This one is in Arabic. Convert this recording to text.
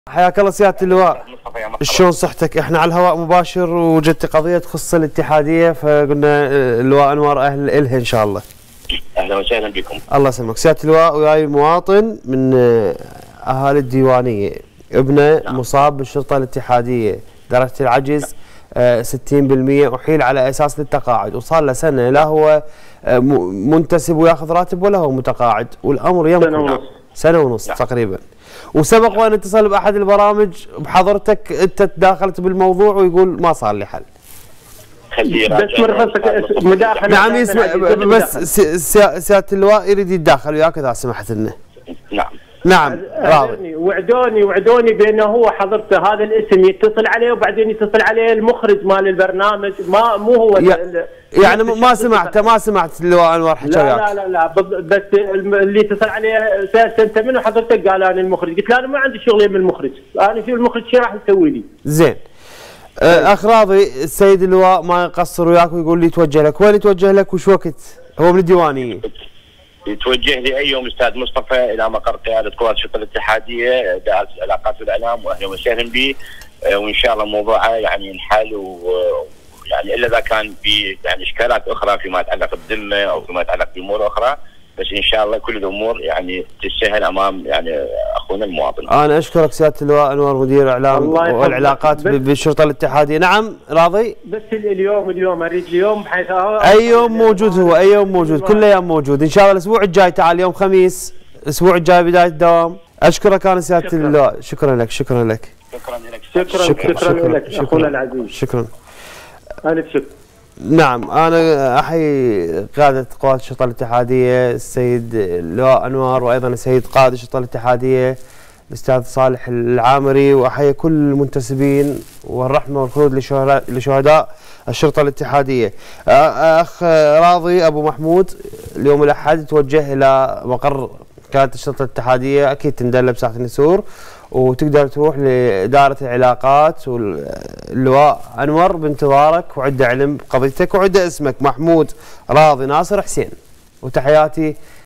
حياك الله سيادة اللواء. شلون صحتك؟ احنا على الهواء مباشر وجدت قضية تخص الاتحادية فقلنا اللواء انوار اهل الها ان شاء الله. اهلا وسهلا بكم. الله يسلمك. سيادة اللواء وياي مواطن من اهالي الديوانية، ابنه مصاب بالشرطة الاتحادية، درجة العجز 60%، احيل على اساس للتقاعد وصار له سنة لا هو منتسب وياخذ راتب ولا هو متقاعد، والامر يمكن سنة ونص تقريبا. وسبق وان اتصل باحد البرامج بحضرتك انت تداخلت بالموضوع ويقول ما صار لي حل. بس مرخصك مداخله. نعم يسمع بس سيادة اللواء يريد يتداخل وياك اذا سمحت لنا. نعم راضي. وعدوني بانه هو حضرته هذا الاسم يتصل عليه وبعدين يتصل عليه المخرج مال البرنامج، مو هو يعني ما سمعت اللواء انور حكى وياك. لا بس اللي اتصل عليه سالته انت منو حضرتك؟ قال انا المخرج. قلت له انا ما عندي شغل من المخرج، انا في المخرج شو راح يسوي لي؟ زين. اخ راضي، السيد اللواء ما يقصر وياك ويقول لي يتوجه لك، وين يتوجه لك وش وقت؟ هو من الديوانيه. يتوجه لي اي يوم استاذ مصطفى الى مقر قياده قوات الشرطه الاتحاديه دائره العلاقات والاعلام، واهلا وسهلا به، وان شاء الله موضوعه يعني ينحل، ويعني الا اذا كان في يعني اشكالات اخرى فيما يتعلق بالذمه او فيما يتعلق بامور اخرى، بس ان شاء الله كل الامور يعني تسهل امام يعني اخونا المواطن. انا اشكرك سياده اللواء انور مدير اعلام والعلاقات بالشرطه الاتحاديه. نعم راضي؟ بس اليوم اريد اليوم بحيث اي يوم موجود، هو اي يوم موجود، كل الايام موجود ان شاء الله. الاسبوع الجاي تعال يوم خميس، الاسبوع الجاي بدايه الدوام. اشكرك انا سياده اللواء. شكرا لك. شكرا لك اخونا العزيز. شكرا. الف شكر. نعم انا احيي قاده قوات الشرطه الاتحاديه السيد اللواء انور، وايضا السيد قائد الشرطه الاتحاديه الاستاذ صالح العامري، واحيي كل المنتسبين والرحمه والخلود لشهداء الشرطه الاتحاديه. اخ راضي ابو محمود، اليوم الاحد توجه الى مقر قاده الشرطه الاتحاديه، اكيد تندل بساحه النسور وتقدر تروح لإدارة العلاقات، واللواء أنور بانتظارك وعده علم بقضيتك وعده اسمك محمود راضي ناصر حسين. وتحياتي